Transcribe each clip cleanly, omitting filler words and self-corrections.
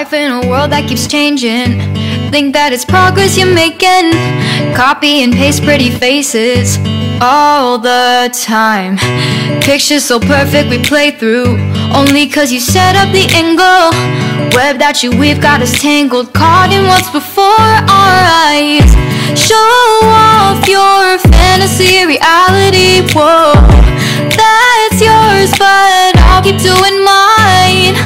life in a world that keeps changing. Think that it's progress you're making. Copy and paste pretty faces all the time. Pictures so perfect we play through, only cause you set up the angle. Web that you weave got us tangled, caught in what's before our eyes. Show off your fantasy, reality, whoa, that's yours, but I'll keep doing mine.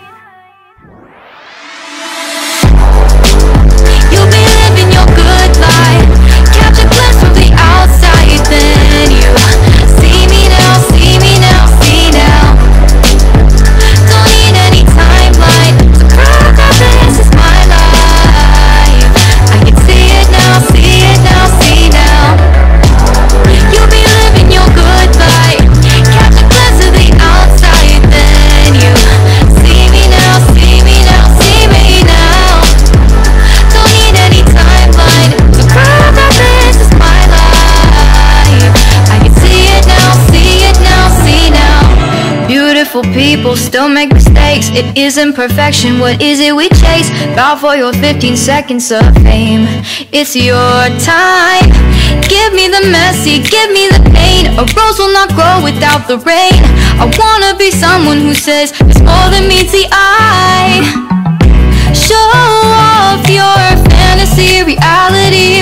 You'll be living your good life, catch a glimpse from the outside, then you see me now, see me now, see now. Don't need any timeline to prove that this is my life. I can see it now, see it now, see now. You'll be living your good life, catch a glimpse of the outside, then you see me now, see me now, see me now. Don't need any timeline to prove that this is my life. I can see it now, see it now, see now. Beautiful people still make mistakes. It isn't perfection, what is it we chase? Bow for your 15 seconds of fame. It's your time. Give me the messy, give me the pain. A rose will not grow without the rain. I wanna be someone who says it's more than meets the eye. Show off your fantasy, reality,